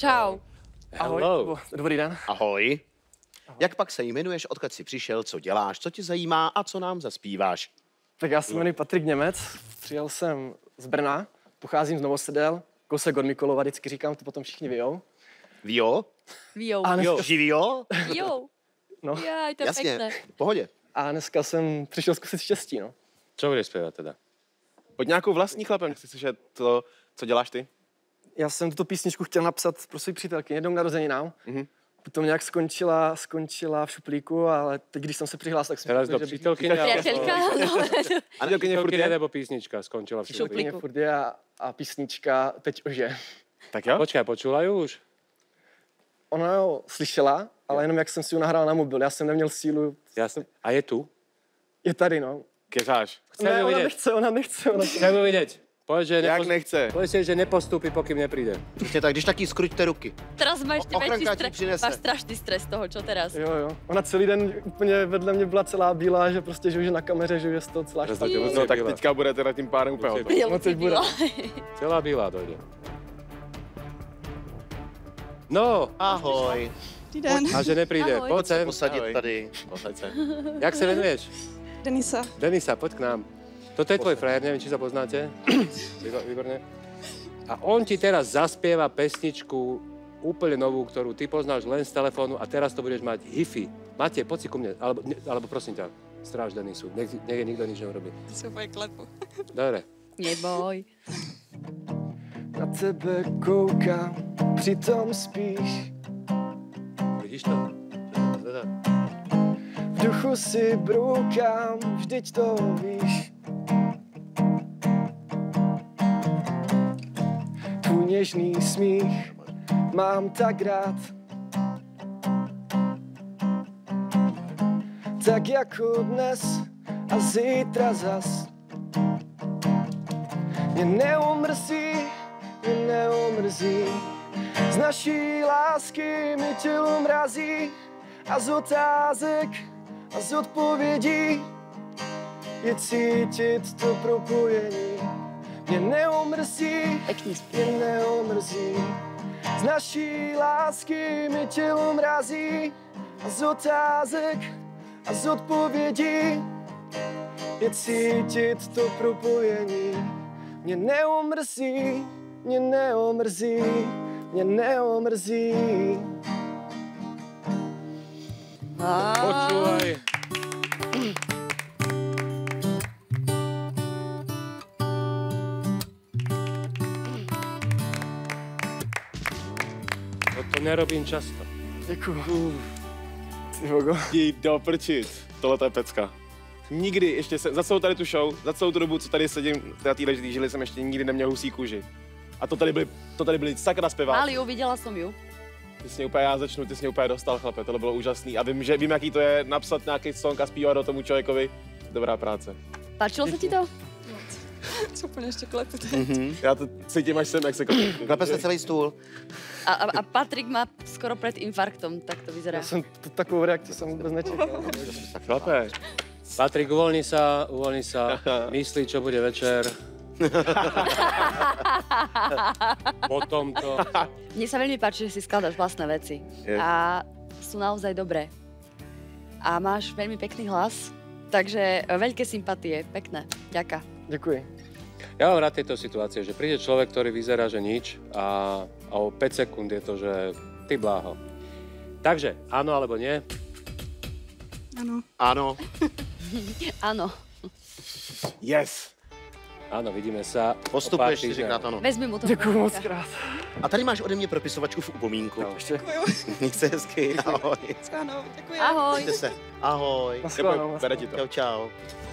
Čau. Ahoj. Dobrý den. Ahoj. Jak pak se jmenuješ, odkud jsi přišel, co děláš, co tě zajímá a co nám zaspíváš? Tak já se jmenuji Patrik Němec, přijel jsem z Brna, pocházím z Novosedel, kousek od Mikulova, vždycky říkám, to potom všichni vyjou. Víjo? Víjou. A dneska, Živíjo? Víjou. no, Jaj, to je Jasně, pekné. v pohodě. a dneska jsem přišel zkusit štěstí, no. Čo budeš zpěvat teda? Pojď nějakou vlastní chlapem, chci slyšet to, co děláš ty. Já jsem tuto písničku chtěl napsat pro svou přítelky jednou k narozeninám. Potom nějak skončila v šuplíku, ale teď, když jsem se přihlásil, tak jsem Teraz řekl, do že přítelkyně? Priateľka, no. A přítelkyně Nebo písnička skončila v šuplíku? přítelkyně furt je a písnička teď ože. Tak jo? Počkaj, počula ju už? Ona jo slyšela, ale jenom jak jsem si ji nahrál na mobil, já jsem neměl sílu. Jasne. A je tu? Je tady, no. Keřáš. Chcem ju ona vidieť. nechce. Chcem ju vidieť. Povedz, že Jak nechce? Povedz, že nepostupí, pokým nepríde. Přesně tak, když taky skruťte ruky. Teraz má ešte väčší Ochranka ti stres. přinese. Máš strašný stres z toho, čo teraz? Jo. Ona celý den úplně vedle mě byla celá bílá, že prostě, že už je na kameře, že už je z toho celá Rozhodně. špatná. No tak teďka bude teda tím pádem úplně hotový. Priateľ No, teď bude. Celá bílá dojde. No, Ahoj. a že nepríde. Ahoj. Poď sem. Posadit Ahoj. tady. Posaď se. Jak se jmenuješ? Denisa. Denisa, poď k nám. Toto je tvoj frajer, neviem, či sa poznáte. Výborne. A on ti teraz zaspieva pesničku úplne novú, ktorú ty poznáš len z telefónu a teraz to budeš mať hifi. Matej, poď si ku mne, alebo prosím ťa, stráž Denisu, nech je nikto nič neurobí. Si úplně klepu. Dobre. Neboj. Na tebe koukám, přitom spíš. Vidíš to? V duchu si broukám, vždyť to víš. Tvůj něžný smích mám tak rád. Tak jako dnes a zítra zas. Mě neomrzí. Z naší lásky mi tělo mrazí. A z otázek a z odpovědí je cítit to propojení. Mě neomrzí. Z naší lásky mi tělo mrazí. A z otázek a z odpovědí je cítit to propojení. Mě neomrzí. Počúvaj. Toto nerobím často. Děkuju. Ty vogo. Jdi do prčic. Tohle to je pecka. Nikdy ještě jsem, za celou tady tu show, za celou tu dobu, co tady sedím na téhle židli, jsem ještě nikdy neměl husí kůži. A to tady byly sakra zpěváci. Mali, uvidela som ju. Ty jsi mě úplně, já začnu, ty jsi mě úplně dostal, chlape, tohle bylo úžasný. A vím, jaký to je napsat nějaký song a zpívat do tomu člověkovi. Dobrá práce. Páčilo sa ti to? Co úplně ještě klepu. Já to cítím, až sem, jak se Klepe se celý stůl. A Patrik má skoro pred infarktom, tak to vyzerá. Já jsem takovou reakci jsem vůbec nečekal. Chlape. Patrik, uvoľni sa, myslí, čo bude večer. Potom to. Mne sa veľmi páči, že si skladaš vlastné veci. A sú naozaj dobré. A máš veľmi pekný hlas, takže veľké sympatie, pekné. Ďaká. Děkuji. Ja mám rád tejto situácie, že príde človek, ktorý vyzerá, že nič a o 5 sekúnd je to, že ty bláho. Takže, áno alebo nie? Ano. Ano. Áno. Yes. Áno, vidíme sa. Postupuješ o pár týždňov. 4krát ano. Vezmi mu to. Děkuju moc krát. A tady máš ode mě propisovačku v upomínku. Ještě. Měj se hezky. Ahoj. Ano, děkuji. Ahoj. Mějte se. Ahoj. Naschledanou. Bere ti to. Čau, čau.